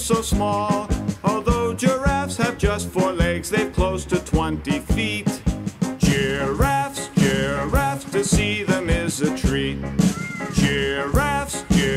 so small. Although giraffes have just 4 legs, they've close to 20 feet. Giraffes, giraffes, to see them is a treat. Giraffes, giraffes.